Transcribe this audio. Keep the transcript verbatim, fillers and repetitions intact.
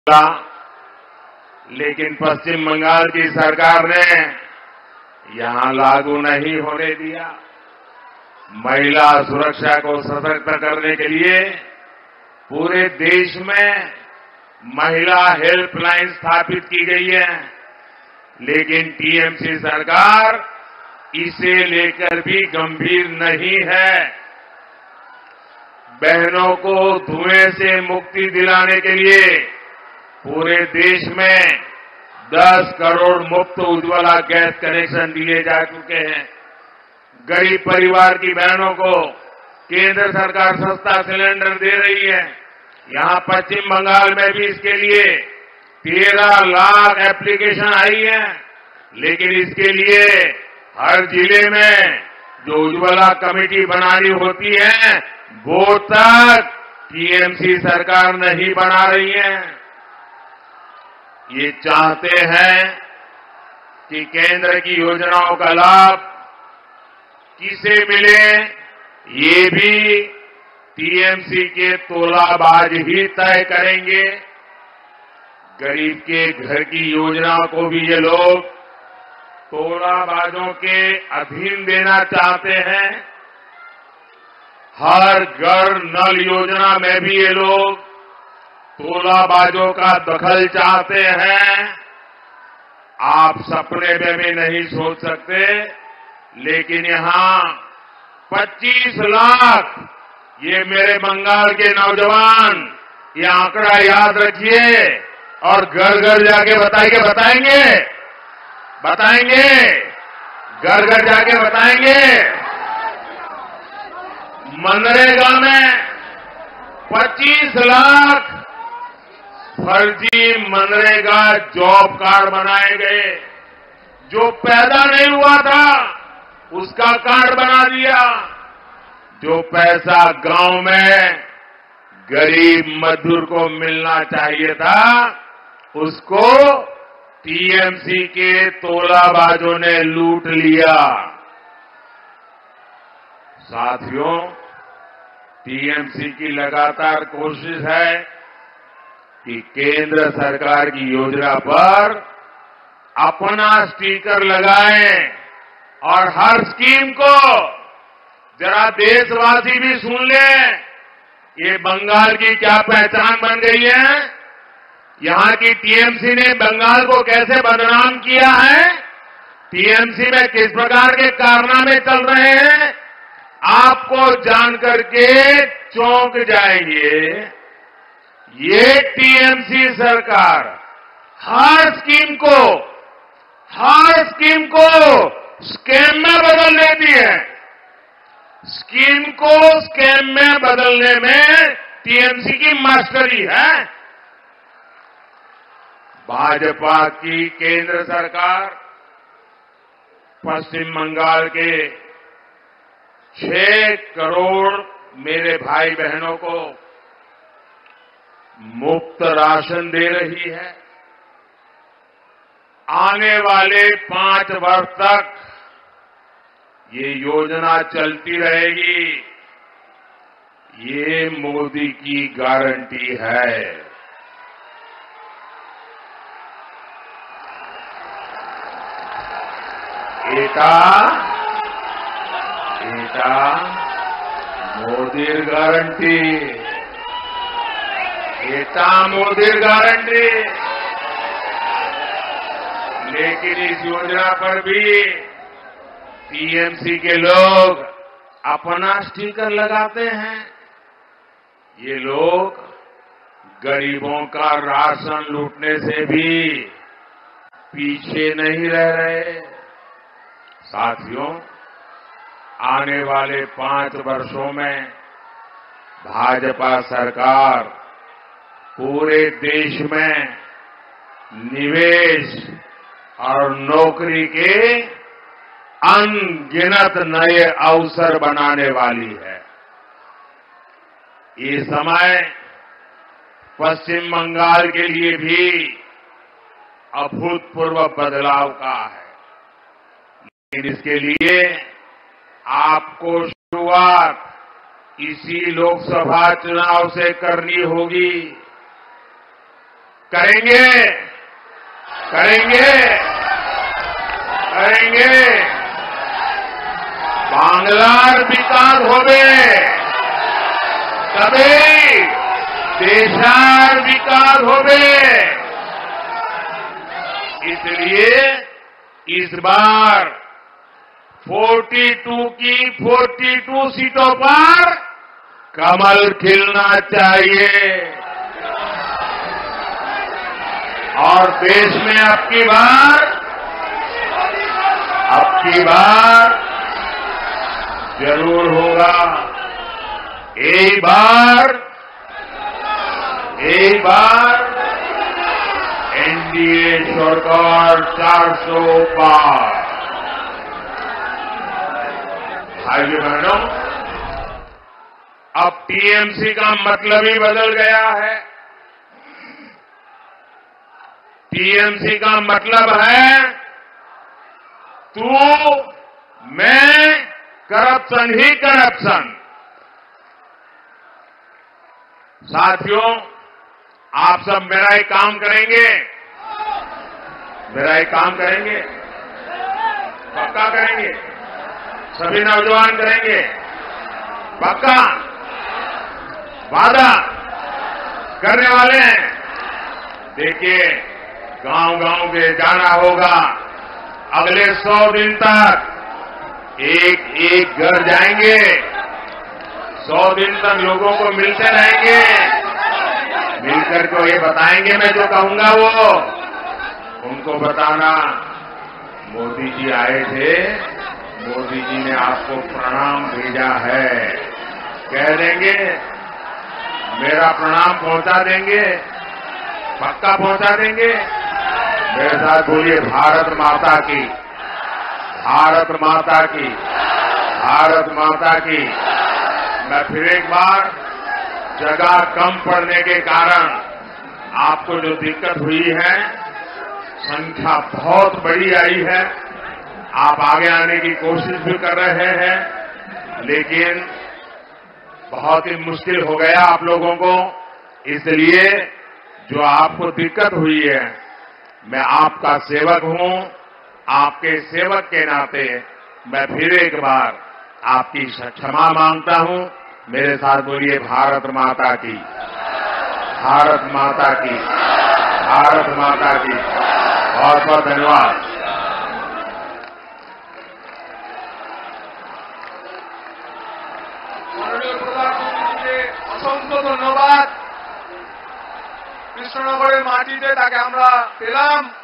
था, लेकिन पश्चिम बंगाल की सरकार ने यहां लागू नहीं होने दिया। महिला सुरक्षा को सशक्त करने के लिए पूरे देश में महिला हेल्पलाइन स्थापित की गई है, लेकिन टीएमसी सरकार इसे लेकर भी गंभीर नहीं है। बहनों को धुएं से मुक्ति दिलाने के लिए पूरे देश में दस करोड़ मुफ्त उज्ज्वला गैस कनेक्शन दिए जा चुके हैं। गरीब परिवार की बहनों को केंद्र सरकार सस्ता सिलेंडर दे रही है। यहां पश्चिम बंगाल में भी इसके लिए तेरह लाख एप्लीकेशन आई है, लेकिन इसके लिए हर जिले में जो उज्ज्वला कमेटी बनानी होती है वो तक टीएमसी सरकार नहीं बना रही है। ये चाहते हैं कि केंद्र की योजनाओं का लाभ किसे मिले, ये भी टीएमसी के तोलाबाज ही तय करेंगे। गरीब के घर की योजना को भी ये लोग तोलाबाजों के अधीन देना चाहते हैं। हर घर नल योजना में भी ये लोग तोलाबाजों का दखल चाहते हैं। आप सपने में भी नहीं सोच सकते, लेकिन यहां पच्चीस लाख, ये मेरे बंगाल के नौजवान, ये आंकड़ा याद रखिए और घर घर जाके बताएंगे बताएंगे बताएंगे घर घर जाके बताएंगे। मनरेगा में पच्चीस लाख फर्जी मनरेगा जॉब कार्ड बनाए गए। जो पैदा नहीं हुआ था उसका कार्ड बना दिया। जो पैसा गांव में गरीब मजदूर को मिलना चाहिए था उसको टीएमसी के तोलाबाजों ने लूट लिया। साथियों, टीएमसी की लगातार कोशिश है कि केंद्र सरकार की योजना पर अपना स्टिकर लगाएं और हर स्कीम को जरा देशवासी भी सुन लें। ये बंगाल की क्या पहचान बन गई है, यहां की टीएमसी ने बंगाल को कैसे बदनाम किया है, टीएमसी में किस प्रकार के कारनामे चल रहे हैं, आपको जानकर के चौंक जाएंगे। ये टीएमसी सरकार हर स्कीम को हर स्कीम को स्कैम में बदल देती है। स्कीम को स्कैम में बदलने में टीएमसी की मास्टरी है। भाजपा की केंद्र सरकार पश्चिम बंगाल के छह करोड़ मेरे भाई बहनों को मुफ्त राशन दे रही है। आने वाले पांच वर्ष तक ये योजना चलती रहेगी। ये मोदी की गारंटी है। एटा एटा मोदीर गारंटी एटा मोदीर गारंटी। लेकिन इस योजना पर भी टीएमसी के लोग अपना स्टिकर लगाते हैं। ये लोग गरीबों का राशन लूटने से भी पीछे नहीं रह रहे। साथियों, आने वाले पांच वर्षों में भाजपा सरकार पूरे देश में निवेश और नौकरी के अनगिनत नए अवसर बनाने वाली है। ये समय पश्चिम बंगाल के लिए भी अभूतपूर्व बदलाव का है, लेकिन इसके लिए आपको शुरुआत इसी लोकसभा चुनाव से करनी होगी। करेंगे करेंगे करेंगे बांग्लार विकास होबे तबे देशार विकास होबे। इसलिए इस बार बयालीस की बयालीस सीटों पर कमल खिलना चाहिए और देश में अब की बार अब की बार जरूर होगा। एक बार एक बार एनडीए सरकार चार सौ पार। भाइयों बहनों, अब टीएमसी का मतलब ही बदल गया है। टीएमसी का मतलब है तू मैं करप्शन ही करप्शन। साथियों, आप सब मेरा एक काम करेंगे मेरा एक काम करेंगे पक्का करेंगे, सभी नौजवान करेंगे पक्का, वादा करने वाले हैं। देखिए, गांव गांव के जाना होगा। अगले सौ दिन तक एक एक घर जाएंगे, सौ दिन तक लोगों को मिलते रहेंगे, मिलकर को ये बताएंगे, मैं जो कहूंगा वो उनको बताना। मोदी जी आए थे, मोदी जी ने आपको प्रणाम भेजा है, कह देंगे, मेरा प्रणाम पहुंचा देंगे, पक्का पहुंचा देंगे। मेरे साथ बोलिए, भारत माता की, भारत माता की, भारत माता की। मैं फिर एक बार, जगह कम पड़ने के कारण आपको जो दिक्कत हुई है, संख्या बहुत बड़ी आई है, आप आगे आने की कोशिश भी कर रहे हैं, लेकिन बहुत ही मुश्किल हो गया आप लोगों को। इसलिए जो आपको दिक्कत हुई है, मैं आपका सेवक हूं, आपके सेवक के नाते मैं फिर एक बार आपकी क्षमा मांगता हूं। मेरे साथ बोलिए, भारत माता की, भारत माता की, भारत माता की। बहुत बहुत धन्यवाद। মাননীয় প্রধানমন্ত্রীকে অসংখ্য ধন্যবাদ। কৃষ্ণনগরের মাটিতে তাকে আমরা পেলাম।